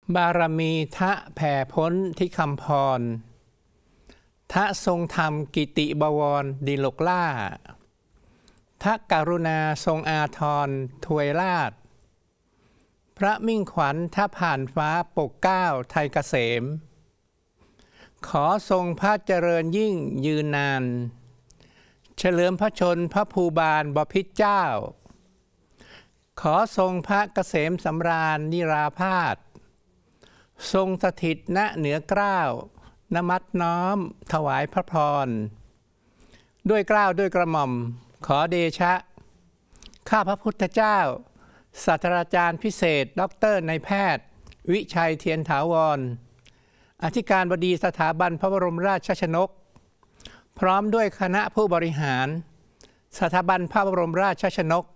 บารมีทะแผ่พ้นที่คำพรทะทรงธรรมกิติบวรดิลกล่าทะกรุณาทรงอาทรถวยราชพระมิ่งขวัญทะผ่านฟ้าปกเกล้าไทยเกษมขอทรงพระเจริญยิ่งยืนนานเฉลิมพระชนพระภูบาลบพิตรเจ้าขอทรงพระเกษมสำราญนิราพาสทรงสถิตณเหนือเกล้านมัสน้อมถวายพระพรด้วยเกล้าด้วยกระหม่อมขอเดชะข้าพระพุทธเจ้าศาสตราจารย์พิเศษด็อกเตอร์นายแพทย์วิชัยเทียนถาวรอธิการบดีสถาบันพระบรมราชชนกพร้อมด้วยคณะผู้บริหารสถาบันพระบรมราชชนก